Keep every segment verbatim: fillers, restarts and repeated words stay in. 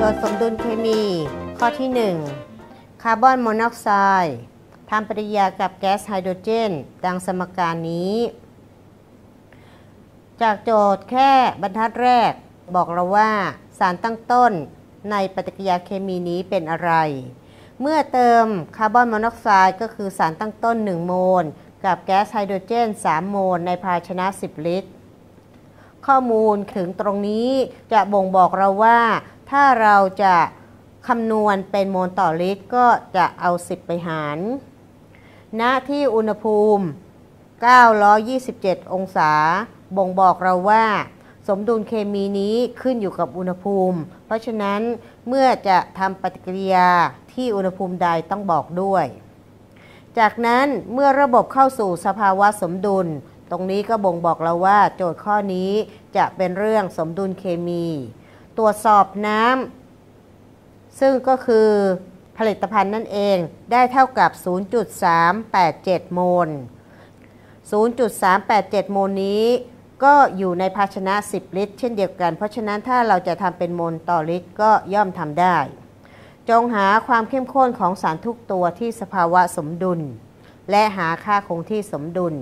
ทย์สมดุลเคมีข้อที่หนึ่งคาร์บอนมอนอกไซด์ทำปฏิกิริยากับแก๊สไฮโดรเจนดังสมการนี้จากโจทย์แค่บรรทัดแรกบอกเราว่าสารตั้งต้นในปฏิกิริยาเคมีนี้เป็นอะไรเมื่อเติมคาร์บอนมอนอกไซด์ก็คือสารตั้งต้นหนึ่งโมลกับแก๊สไฮโดรเจนสามโมลในภาชนะสิบลิตรข้อมูลถึงตรงนี้จะบ่งบอกเราว่าถ้าเราจะคำนวณเป็นโมลต่อลิตรก็จะเอาสิบไปหารณที่อุณหภูมิเก้าร้อยยี่สิบเจ็ดองศาบ่งบอกเราว่าสมดุลเคมีนี้ขึ้นอยู่กับอุณหภูมิเพราะฉะนั้นเมื่อจะทำปฏิกิริยาที่อุณหภูมิใดต้องบอกด้วยจากนั้นเมื่อระบบเข้าสู่สภาวะสมดุลตรงนี้ก็บ่งบอกเราว่าโจทย์ข้อนี้จะเป็นเรื่องสมดุลเคมีตรวจสอบน้ำซึ่งก็คือผลิตภัณฑ์นั่นเองได้เท่ากับ ศูนย์จุดสามแปดเจ็ด โมล ศูนย์จุดสามแปดเจ็ด โมลนี้ก็อยู่ในภาชนะสิบลิตรเช่นเดียวกันเพราะฉะนั้นถ้าเราจะทำเป็นโมลต่อลิตรก็ย่อมทำได้จงหาความเข้มข้นของสารทุกตัวที่สภาวะสมดุลและหาค่าคงที่สมดุล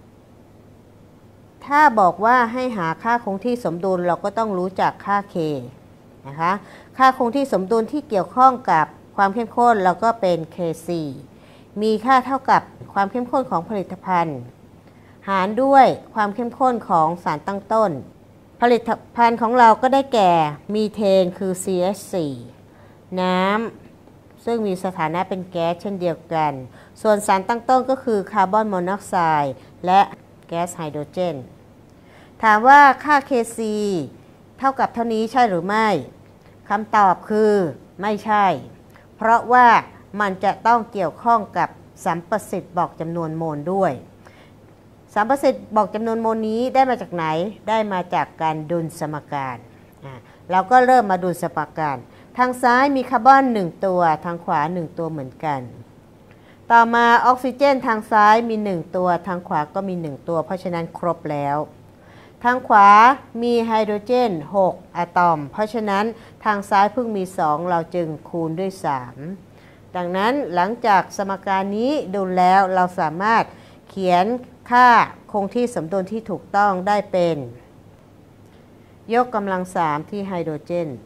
ถ้าบอกว่าให้หาค่าคงที่สมดุลเราก็ต้องรู้จักค่า K นะคะค่าคงที่สมดุลที่เกี่ยวข้องกับความเข้มข้นเราก็เป็น เค ซี มีค่าเท่ากับความเข้มข้นของผลิตภัณฑ์หารด้วยความเข้มข้นของสารตั้งต้นผลิตภัณฑ์ของเราก็ได้แก่มีเทนคือ ซี เอช โฟร์ น้ำซึ่งมีสถานะเป็นแก๊สเช่นเดียวกันส่วนสารตั้งต้นก็คือคาร์บอนมอนอกไซด์และแก๊สไฮโดรเจนถามว่าค่า เค ซี เท่ากับเท่านี้ใช่หรือไม่คำตอบคือไม่ใช่เพราะว่ามันจะต้องเกี่ยวข้องกับสัมประสิทธิ์บอกจำนวนโมลด้วยสัมประสิทธิ์บอกจำนวนโมลนี้ได้มาจากไหนได้มาจากการดุลสมการเราก็เริ่มมาดุลสมการทางซ้ายมีคาร์บอนหนึ่งตัวทางขวาหนึ่งตัวเหมือนกันต่อมาออกซิเจนทางซ้ายมีหนึ่งตัวทางขวาก็มีหนึ่งตัวเพราะฉะนั้นครบแล้วทางขวามีไฮโดรเจนหกอะตอมเพราะฉะนั้นทางซ้ายเพิ่งมีสองเราจึงคูณด้วยสามดังนั้นหลังจากสมการนี้ดุลแล้วเราสามารถเขียนค่าคงที่สมดุลที่ถูกต้องได้เป็นยกกำลังสามที่ไฮโดรเจน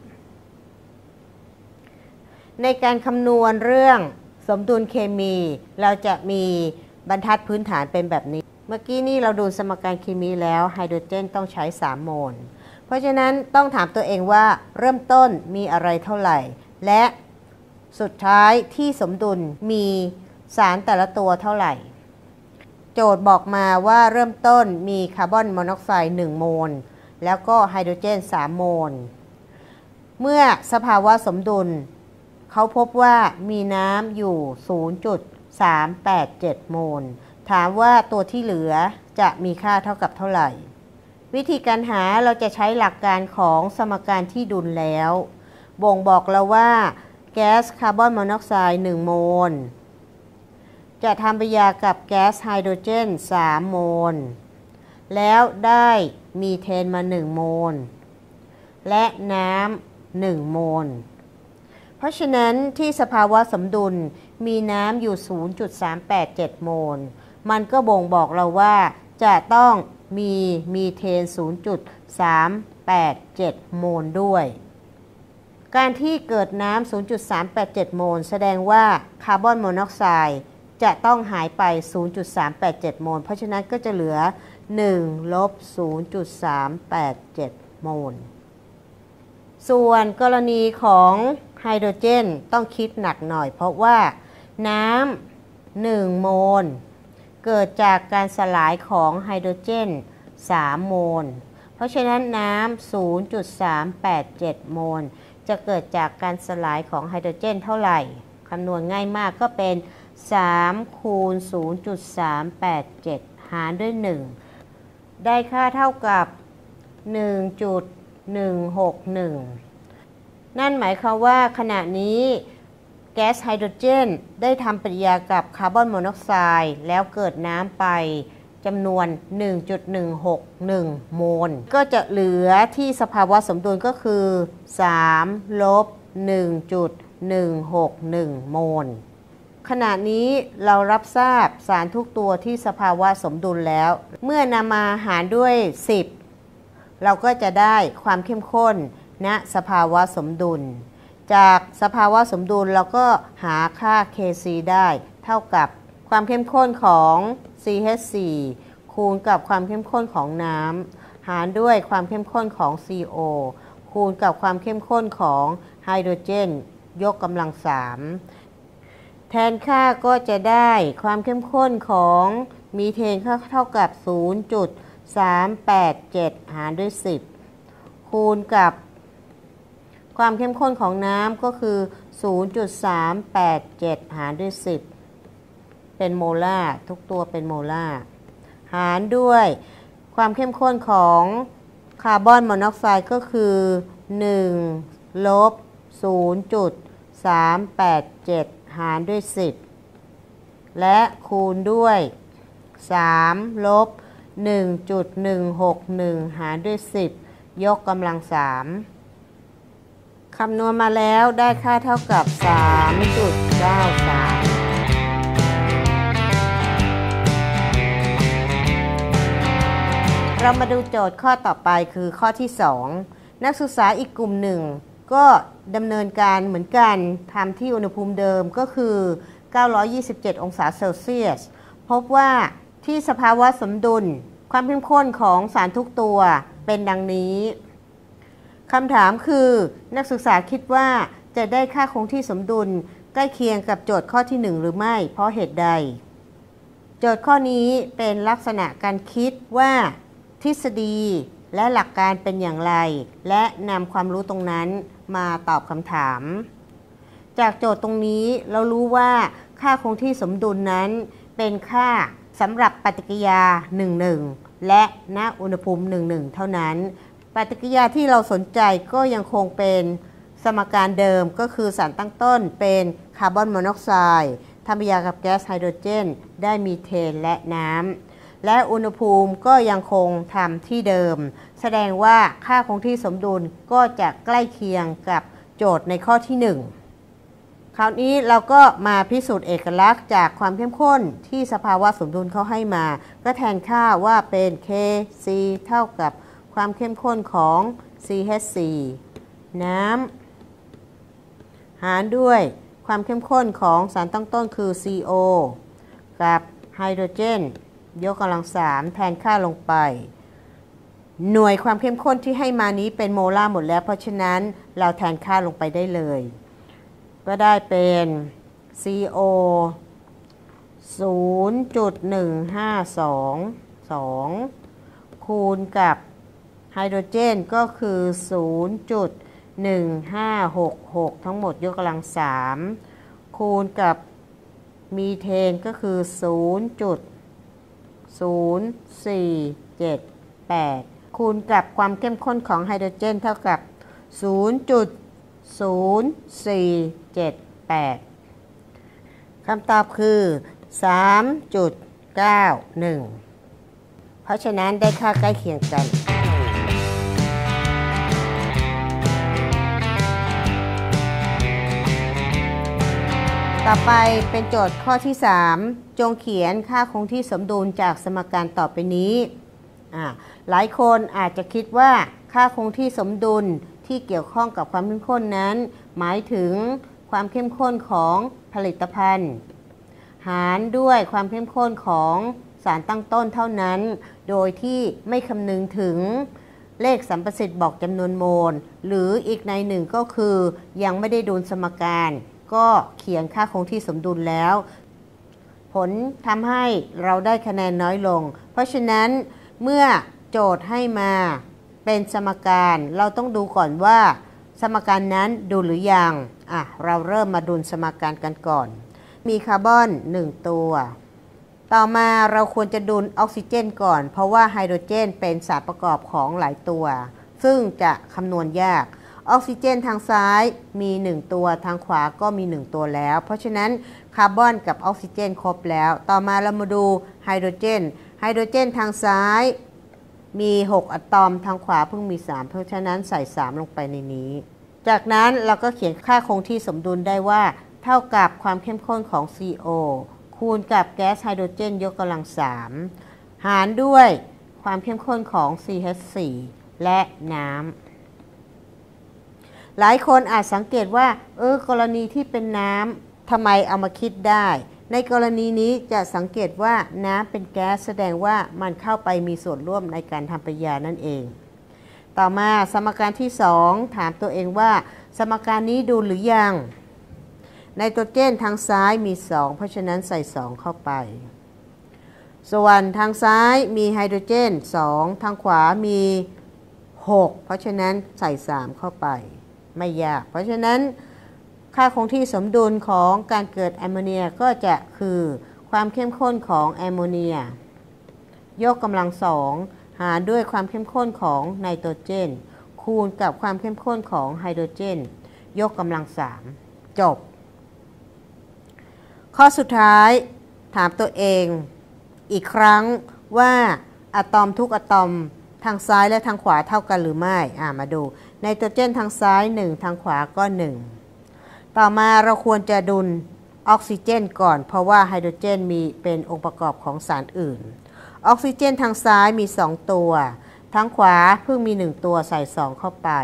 ในการคำนวณเรื่องสมดุลเคมีเราจะมีบรรทัดพื้นฐานเป็นแบบนี้เมื่อกี้นี่เราดูสมการเคมีแล้วไฮโดรเจนต้องใช้สามโมลเพราะฉะนั้นต้องถามตัวเองว่าเริ่มต้นมีอะไรเท่าไหร่และสุดท้ายที่สมดุลมีสารแต่ละตัวเท่าไหร่โจทย์บอกมาว่าเริ่มต้นมีคาร์บอนมอนอกไซด์หนึ่งโมลแล้วก็ไฮโดรเจนสามโมลเมื่อสภาวะสมดุลเขาพบว่ามีน้ำอยู่ ศูนย์จุดสามแปดเจ็ด โมลถามว่าตัวที่เหลือจะมีค่าเท่ากับเท่าไหร่วิธีการหาเราจะใช้หลักการของสมการที่ดุลแล้วบ่งบอกเราว่าแก๊สคาร์บอนมอนอกไซด์หนึ่งโมลจะทำปฏิกิริยากับแก๊สไฮโดรเจนสามโมลแล้วได้มีเทนมาหนึ่งโมลและน้ำหนึ่งโมลเพราะฉะนั้นที่สภาวะสมดุลมีน้ำอยู่ ศูนย์จุดสามแปดเจ็ด โมลมันก็บ่งบอกเราว่าจะต้องมีมีเทน ศูนย์จุดสามแปดเจ็ด โมลด้วยการที่เกิดน้ำ ศูนย์จุดสามแปดเจ็ด โมลแสดงว่าคาร์บอนมอนอกไซด์จะต้องหายไป ศูนย์จุดสามแปดเจ็ด โมลเพราะฉะนั้นก็จะเหลือหนึ่งลบ ศูนย์จุดสามแปดเจ็ด โมลส่วนกรณีของไฮโดรเจนต้องคิดหนักหน่อยเพราะว่าน้ำหนึ่งโมลเกิดจากการสลายของไฮโดรเจนสามโมลเพราะฉะนั้นน้ำ ศูนย์จุดสามแปดเจ็ด โมลจะเกิดจากการสลายของไฮโดรเจนเท่าไหร่คำนวณง่ายมากก็เป็นสามคูณ ศูนย์จุดสามแปดเจ็ด หารด้วยหนึ่งได้ค่าเท่ากับ หนึ่งจุดหนึ่งหกหนึ่ง นั่นหมายความว่าขณะนี้แก๊สไฮโดรเจนได้ทำปฏิกิริยากับคาร์บอนมอนอกไซด์แล้วเกิดน้ำไปจำนวน หนึ่งจุดหนึ่งหกหนึ่ง โมลก็จะเหลือที่สภาวะสมดุลก็คือ สาม ลบหนึ่งจุดหนึ่งหกหนึ่ง โมลขณะนี้เรารับทราบสารทุกตัวที่สภาวะสมดุลแล้ว เมื่อนำมาหารด้วย สิบ เราก็จะได้ความเข้มข้นณสภาวะสมดุลจากสภาวะสมดุลเราก็หาค่า เค ซี ได้เท่ากับความเข้มข้นของ ซี เอช โฟร์ คูณกับความเข้มข้นของน้ำหารด้วยความเข้มข้นของ ซี โอ คูณกับความเข้มข้นของไฮโดรเจนยกกำลังสามแทนค่าก็จะได้ความเข้มข้นของมีเทนเท่ากับ ศูนย์จุดสามแปดเจ็ด หารด้วย สิบ คูณกับความเข้มข้นของน้ำก็คือ ศูนย์จุดสามแปดเจ็ด หารด้วย สิบ เป็นโมลาร์ทุกตัวเป็นโมลาร์หารด้วยความเข้มข้นของคาร์บอนมอนอกไซด์ก็คือ หนึ่ง ลบ ศูนย์จุดสามแปดเจ็ด หารด้วย สิบ และคูณด้วย สาม ลบ หนึ่งจุดหนึ่งหกหนึ่ง หารด้วย สิบ ยกกำลังสามคำนวณมาแล้วได้ค่าเท่ากับ สามจุดเก้าสาม เรามาดูโจทย์ข้อต่อไปคือข้อที่สองนักศึกษาอีกกลุ่มหนึ่งก็ดำเนินการเหมือนกันทำที่อุณหภูมิเดิมก็คือเก้าร้อยยี่สิบเจ็ดองศาเซลเซียสพบว่าที่สภาวะสมดุลความเข้มข้นของสารทุกตัวเป็นดังนี้คำถามคือนักศึกษาคิดว่าจะได้ค่าคงที่สมดุลใกล้เคียงกับโจทย์ข้อที่หนึ่งหรือไม่เพราะเหตุใดโจทย์ข้อนี้เป็นลักษณะการคิดว่าทฤษฎีและหลักการเป็นอย่างไรและนำความรู้ตรงนั้นมาตอบคำถามจากโจทย์ตรงนี้เรารู้ว่าค่าคงที่สมดุลนั้นเป็นค่าสำหรับปฏิกิริยา หนึ่ง หนึ่ง และณอุณหภูมิ หนึ่ง หนึ่ง เท่านั้นปฏิกิริยาที่เราสนใจก็ยังคงเป็นสมการเดิมก็คือสารตั้งต้นเป็นคาร์บอนมอนอกไซด์ทำปฏิกิริยากับแก๊สไฮโดรเจนได้มีเทนและน้ำและอุณหภูมิก็ยังคงทำที่เดิมแสดงว่าค่าคงที่สมดุลก็จะใกล้เคียงกับโจทย์ในข้อที่หนึ่งคราวนี้เราก็มาพิสูจน์เอกลักษณ์จากความเข้มข้นที่สภาวะสมดุลเขาให้มาก็แทนค่าว่าเป็น เค ซี เท่ากับความเข้มข้นของ ซี เอช โฟร์ น้ำหารด้วยความเข้มข้นของสารตั้งต้นคือ ซี โอ กับไฮโดรเจนยกกำลังสามแทนค่าลงไปหน่วยความเข้มข้นที่ให้มานี้เป็นโมลาร์หมดแล้วเพราะฉะนั้นเราแทนค่าลงไปได้เลยก็ได้เป็น ซี โอ ศูนย์จุดหนึ่งห้าสอง สอง คูณกับไฮโดรเจนก็คือ ศูนย์จุดหนึ่งห้าหกหก ทั้งหมดยกกำลังสามคูณกับมีเทนก็คือ ศูนย์จุดศูนย์สี่เจ็ดแปด คูณกับความเข้มข้นของไฮโดรเจนเท่ากับ ศูนย์จุดศูนย์สี่เจ็ดแปด คำตอบคือ สามจุดเก้าหนึ่ง เพราะฉะนั้นได้ค่าใกล้เคียงกันต่อไปเป็นโจทย์ข้อที่สามจงเขียนค่าคงที่สมดุลจากสมการต่อไปนี้อ่าหลายคนอาจจะคิดว่าค่าคงที่สมดุลที่เกี่ยวข้องกับความเข้มข้นนั้นหมายถึงความเข้มข้นของผลิตภัณฑ์หารด้วยความเข้มข้นของสารตั้งต้นเท่านั้นโดยที่ไม่คำนึงถึงเลขสัมประสิทธิ์บอกจำนวนโมลหรืออีกในหนึ่งก็คือยังไม่ได้ดูสมการก็เขียนค่าคงที่สมดุลแล้วผลทำให้เราได้คะแนนน้อยลงเพราะฉะนั้นเมื่อโจทย์ให้มาเป็นสมการเราต้องดูก่อนว่าสมการนั้นดูหรือยังอ่ะเราเริ่มมาดูสมการกันก่อนมีคาร์บอนหนึ่งตัวต่อมาเราควรจะดูออกซิเจนก่อนเพราะว่าไฮโดรเจนเป็นสารประกอบของหลายตัวซึ่งจะคำนวณยากออกซิเจนทางซ้ายมีหนึ่งตัวทางขวาก็มีหนึ่งตัวแล้วเพราะฉะนั้นคาร์บอนกับออกซิเจนครบแล้วต่อมาเรามาดูไฮโดรเจนไฮโดรเจนทางซ้ายมีหกอะตอมทางขวาเพิ่งมีสามเพราะฉะนั้นใส่สามลงไปในนี้จากนั้นเราก็เขียนค่าคงที่สมดุลได้ว่าเท่ากับความเข้มข้นของ ซี โอ คูณกับแก๊สไฮโดรเจนยกกำลังสามหารด้วยความเข้มข้นของ ซี เอช โฟร์ และน้ำหลายคนอาจสังเกตว่าเออกรณีที่เป็นน้ำทำไมเอามาคิดได้ในกรณีนี้จะสังเกตว่าน้ำเป็นแก๊สแสดงว่ามันเข้าไปมีส่วนร่วมในการทำปฏิกิริยานั่นเองต่อมาสมการที่สองถามตัวเองว่าสมการนี้ดูหรือยังไนโตรเจนทางซ้ายมีสองเพราะฉะนั้นใส่สองเข้าไปส่วนทางซ้ายมีไฮโดรเจนสองทางขวามีหกเพราะฉะนั้นใส่สามเข้าไปไม่ยากเพราะฉะนั้นค่าคงที่สมดุลของการเกิดแอมโมเนียก็จะคือความเข้มข้นของแอมโมเนียยกกำลังสองหารด้วยความเข้มข้นของไนโตรเจนคูณกับความเข้มข้นของไฮโดรเจนยกกำลังสามจบข้อสุดท้ายถามตัวเองอีกครั้งว่าอะตอมทุกอะตอมทางซ้ายและทางขวาเท่ากันหรือไม่อ่ามาดูไนโตรเจนทางซ้ายหนึ่งทางขวาก็หนึ่งต่อมาเราควรจะดุลออกซิเจนก่อนเพราะว่าไฮโดรเจนมีเป็นองค์ประกอบของสารอื่นออกซิเจนทางซ้ายมีสองตัวทางขวาเพิ่งมีหนึ่งตัวใส่สองเข้าไป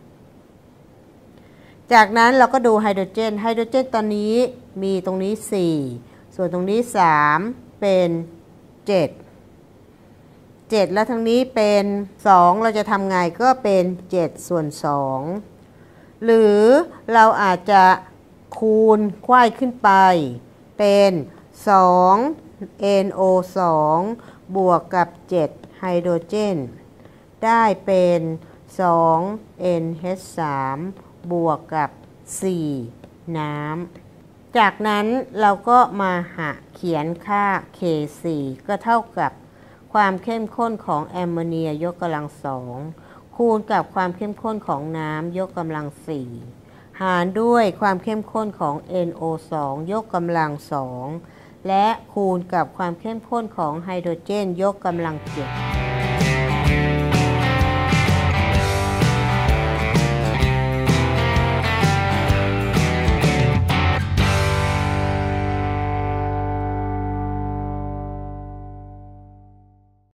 จากนั้นเราก็ดูไฮโดรเจนไฮโดรเจนตอนนี้มีตรงนี้สี่ส่วนตรงนี้สามเป็นเจ็ด เจ็ดแล้วทางนี้เป็นสองเราจะทำไงก็เป็นเจ็ดส่วนสองหรือเราอาจจะคูณไขว้ขึ้นไปเป็นสอง เอ็น โอ สอง บวกกับเจ็ดไฮโดรเจนได้เป็นสอง เอ็น เอช สาม บวกกับสี่น้ำจากนั้นเราก็มาหาเขียนค่า เค สี่ ก็เท่ากับความเข้มข้นของแอมโมเนียยกกำลังสองคูณกับความเข้มข้นของน้ำยกกำลังสี่หารด้วยความเข้มข้นของ เอ็น โอ สอง ยกกำลังสองและคูณกับความเข้มข้นของไฮโดรเจนยกกำลังเจ็ด